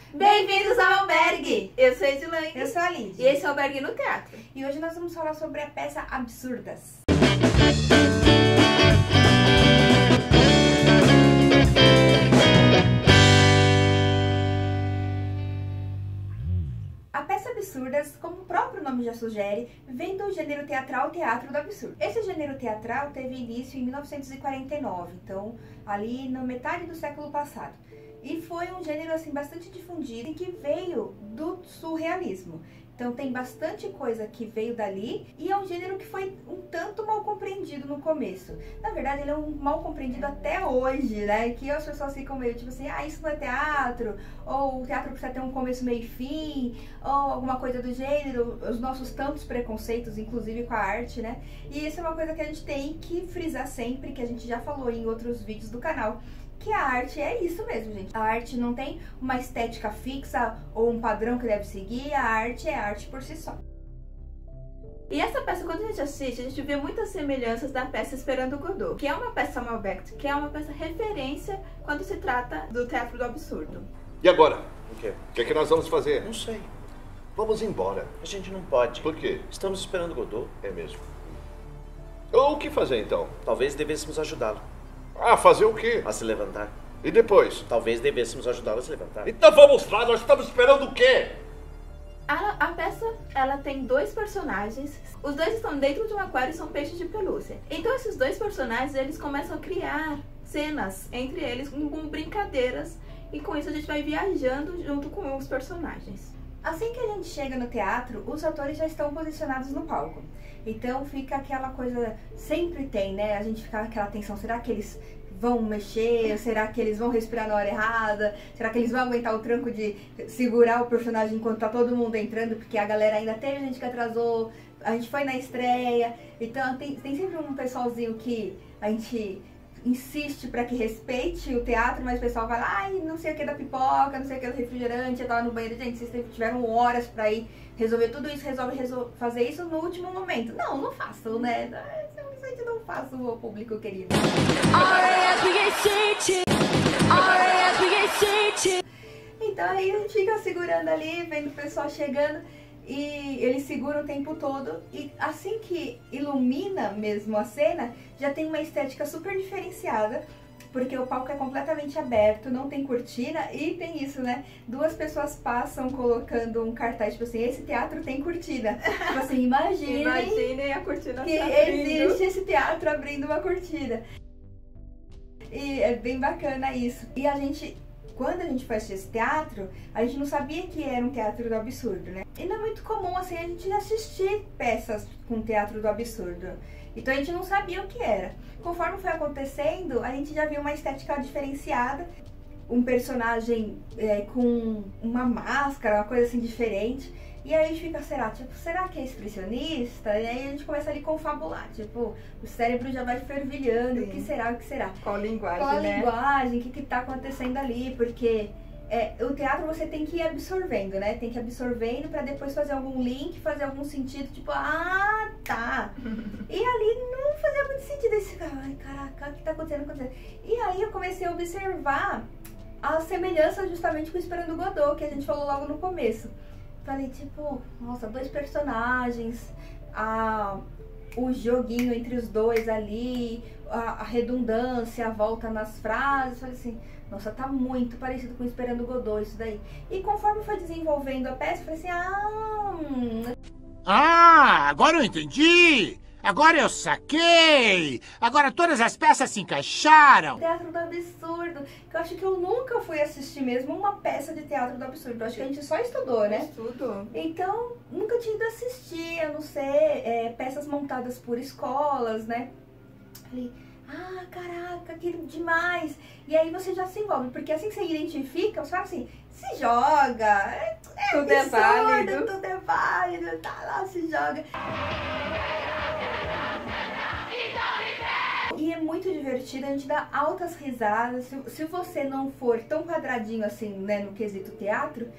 Bem-vindos ao Albergue! Eu sou a Edilane. Eu sou a Lidy. E esse é o Albergue no Teatro. E hoje nós vamos falar sobre a peça Absurdas. A peça Absurdas, como o próprio nome já sugere, vem do gênero teatral Teatro do Absurdo. Esse gênero teatral teve início em 1949, então ali na metade do século passado. E foi um gênero assim bastante difundido e que veio do surrealismo. Então tem bastante coisa que veio dali e é um gênero que foi um tanto mal compreendido no começo. Na verdade ele é um mal compreendido até hoje, né? Que as pessoas ficam meio tipo assim, ah, isso não é teatro, ou o teatro precisa ter um começo, meio e fim, ou alguma coisa do gênero, os nossos tantos preconceitos, inclusive com a arte, né? E isso é uma coisa que a gente tem que frisar sempre, que a gente já falou em outros vídeos do canal, que a arte é isso mesmo, gente. A arte não tem uma estética fixa ou um padrão que deve seguir, a arte é arte por si só. E essa peça, quando a gente assiste, a gente vê muitas semelhanças da peça Esperando Godot, que é uma peça Malbec, que é uma peça referência quando se trata do teatro do absurdo. E agora? O quê? O que é que nós vamos fazer? Não sei. Vamos embora. A gente não pode. Por quê? Estamos esperando Godot. É mesmo. O que fazer então? Talvez devêssemos ajudá-lo Ah, fazer o quê? a se levantar. E depois? Talvez devêssemos ajudá-lo a se levantar. Então vamos lá, nós estamos esperando o quê? A peça, ela tem dois personagens. Os dois estão dentro de um aquário e são peixes de pelúcia. Então esses dois personagens, eles começam a criar cenas entre eles com brincadeiras. E com isso a gente vai viajando junto com os personagens. Assim que a gente chega no teatro, os atores já estão posicionados no palco. Então fica aquela coisa, sempre tem, né? A gente fica aquela tensão, será que eles vão mexer? Será que eles vão respirar na hora errada? Será que eles vão aguentar o tranco de segurar o personagem enquanto tá todo mundo entrando? Porque a galera ainda teve gente que atrasou, a gente foi na estreia. Então tem sempre um pessoalzinho que a gente insiste pra que respeite o teatro, mas o pessoal vai lá, ai, não sei o que da pipoca, não sei o que do refrigerante, eu tava no banheiro, gente, vocês tiveram horas pra ir resolver tudo isso, fazer isso no último momento. Não façam, né? Simplesmente não façam, o público querido. Então aí a gente fica segurando ali, vendo o pessoal chegando. E eles seguram o tempo todo e assim que ilumina mesmo a cena, já tem uma estética super diferenciada, porque o palco é completamente aberto, não tem cortina e tem isso, né? Duas pessoas passam colocando um cartaz, tipo assim, esse teatro tem cortina. Tipo assim, imaginem a cortina que existe esse teatro abrindo uma cortina. E é bem bacana isso. E quando a gente foi assistir esse teatro, a gente não sabia que era um teatro do absurdo, né? E não é muito comum, assim, a gente assistir peças com teatro do absurdo. Então a gente não sabia o que era. Conforme foi acontecendo, a gente já viu uma estética diferenciada. Um personagem com uma máscara, uma coisa assim diferente. E aí a gente fica, será que é expressionista? E aí a gente começa ali a confabular, tipo, o cérebro já vai fervilhando, o que será? Qual linguagem, Qual a né? linguagem, o que tá acontecendo ali, porque o teatro você tem que ir absorvendo, né? Tem que ir absorvendo pra depois fazer algum link, fazer algum sentido, tipo, ah, tá. E ali não fazia muito sentido, esse ai, caraca, o que tá acontecendo? E aí eu comecei a observar a semelhança justamente com o Esperando Godot, que a gente falou logo no começo. Falei, tipo, nossa, dois personagens, o joguinho entre os dois ali, a redundância, a volta nas frases. Falei assim, nossa, tá muito parecido com Esperando Godot isso daí. E conforme foi desenvolvendo a peça, falei assim, agora eu entendi! Agora eu saquei! Agora todas as peças se encaixaram! Teatro do Absurdo, que eu acho que eu nunca fui assistir mesmo uma peça de Teatro do Absurdo. Eu acho que a gente só estudou, né? Estudou. Então, nunca tinha ido assistir, a não ser peças montadas por escolas, né? Falei, caraca, que demais! E aí você já se envolve, porque assim que você identifica, você fala assim, se joga, Tudo é válido. Tudo é válido, tá lá, se joga. E é muito muito divertido, a gente dá altas risadas. Se você não for tão quadradinho assim, né, no quesito teatro,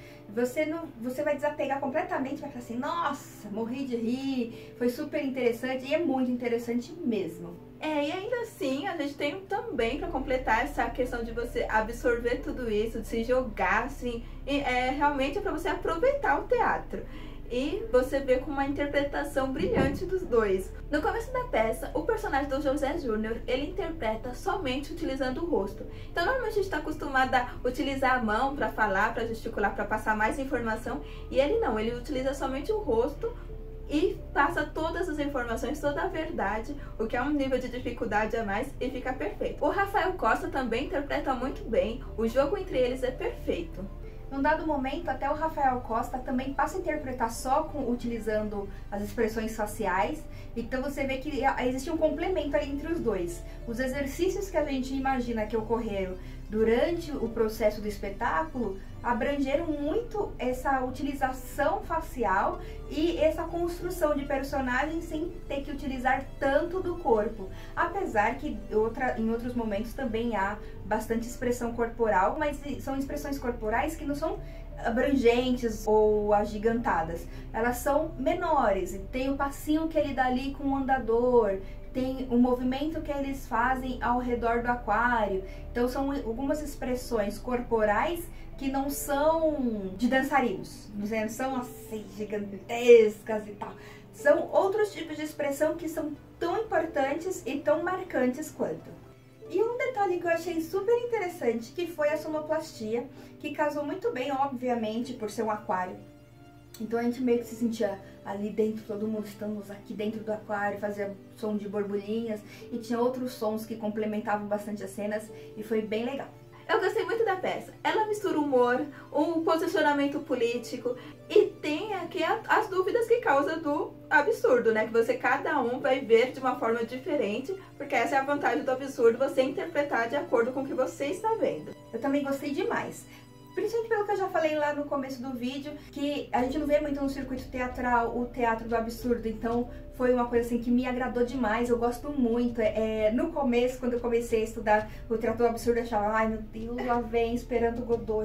você vai desapegar completamente, vai falar assim, nossa, morri de rir, foi super interessante, e é muito interessante mesmo. E ainda assim, a gente tem também para completar essa questão de você absorver tudo isso, de se jogar, assim, realmente é para você aproveitar o teatro. E você vê com uma interpretação brilhante dos dois. No começo da peça, o personagem do José Júnior, ele interpreta somente utilizando o rosto. Então, normalmente a gente está acostumado a utilizar a mão para falar, para gesticular, para passar mais informação. E ele não, ele utiliza somente o rosto e passa todas as informações, toda a verdade, o que é um nível de dificuldade a mais e fica perfeito. O Rafael Costa também interpreta muito bem, o jogo entre eles é perfeito. Num dado momento, até o Rafael Costa também passa a interpretar só utilizando as expressões faciais. Então você vê que existe um complemento ali entre os dois. Os exercícios que a gente imagina que ocorreram durante o processo do espetáculo abrangeram muito essa utilização facial e essa construção de personagens sem ter que utilizar tanto do corpo. Apesar que em outros momentos também há bastante expressão corporal, mas são expressões corporais que não são abrangentes ou agigantadas. Elas são menores, tem o passinho que ele dá ali com o andador, tem o movimento que eles fazem ao redor do aquário. Então são algumas expressões corporais que não são de dançarinos, não são assim gigantescas e tal. São outros tipos de expressão que são tão importantes e tão marcantes quanto. E um detalhe que eu achei super interessante, que foi a sonoplastia, que casou muito bem, obviamente, por ser um aquário. Então a gente meio que se sentia ali dentro, todo mundo estamos aqui dentro do aquário, fazia som de borbulhinhas e tinha outros sons que complementavam bastante as cenas e foi bem legal. Eu gostei muito da peça. Ela mistura humor, um posicionamento político e tem aqui as dúvidas que causa do absurdo, né? Que cada um vai ver de uma forma diferente, porque essa é a vantagem do absurdo, você interpretar de acordo com o que você está vendo. Eu também gostei demais. Principalmente pelo que eu já falei lá no começo do vídeo, que a gente não vê muito no circuito teatral o teatro do absurdo, então foi uma coisa assim que me agradou demais, eu gosto muito. No começo, quando eu comecei a estudar o teatro do absurdo, eu achava, ai meu Deus, lá vem, esperando Godot.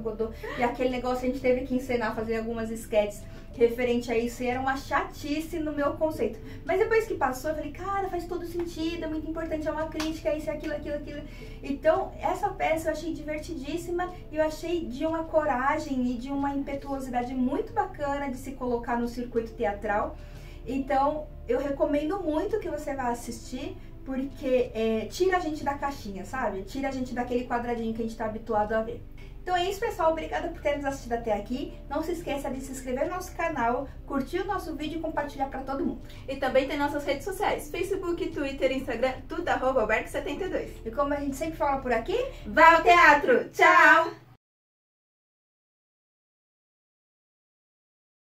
E aquele negócio a gente teve que encenar, fazer algumas sketches referente a isso, e era uma chatice no meu conceito. Mas depois que passou, eu falei, cara, faz todo sentido, é muito importante, é uma crítica, isso, aquilo. Então, essa peça eu achei divertidíssima e eu achei de uma coragem e de uma impetuosidade muito bacana de se colocar no circuito teatral. Então, eu recomendo muito que você vá assistir, porque tira a gente da caixinha, sabe? Tira a gente daquele quadradinho que a gente tá habituado a ver. Então é isso, pessoal. Obrigada por ter nos assistido até aqui. Não se esqueça de se inscrever no nosso canal, curtir o nosso vídeo e compartilhar para todo mundo. E também tem nossas redes sociais, Facebook, Twitter, Instagram, tudo @alberg72. E como a gente sempre fala por aqui, vá ao teatro! Tchau!